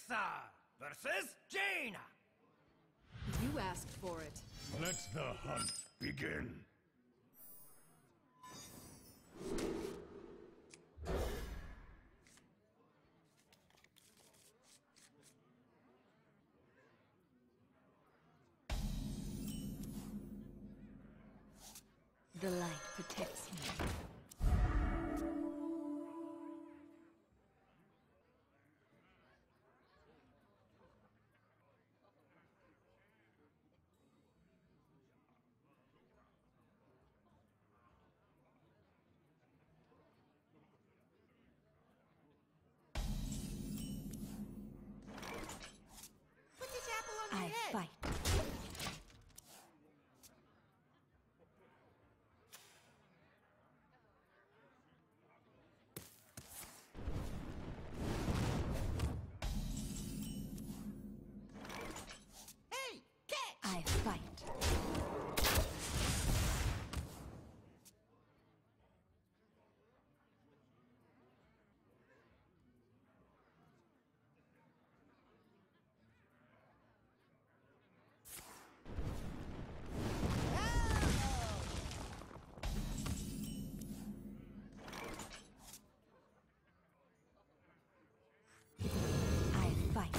Alexa versus Jaina. You asked for it. Let the hunt begin. The light protects me. Put this apple on my I head. fight. Hey, catch! I fight. I fight.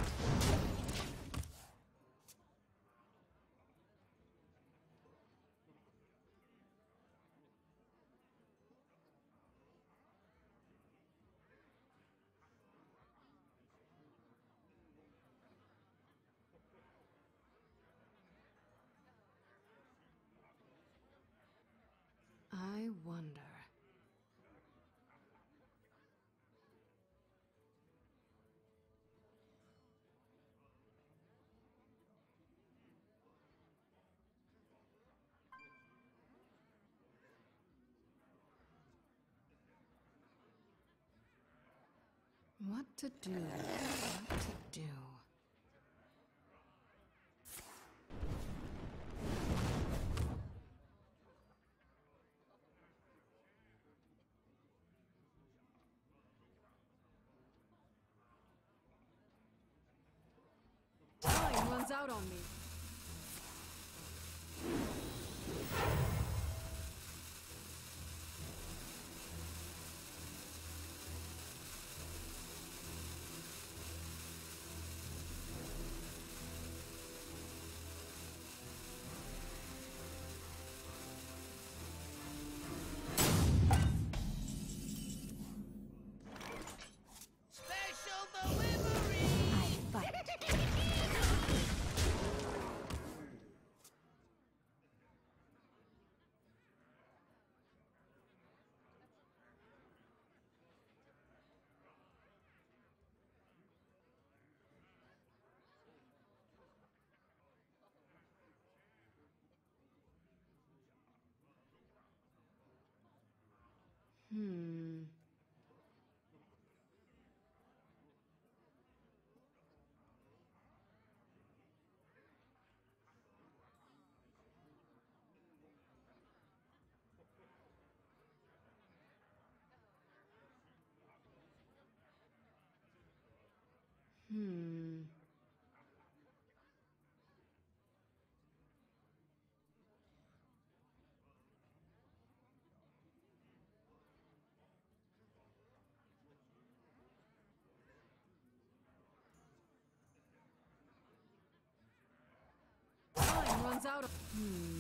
I wonder. What to do? What to do? Time runs out on me. Special delivery! I fight. Time runs out of...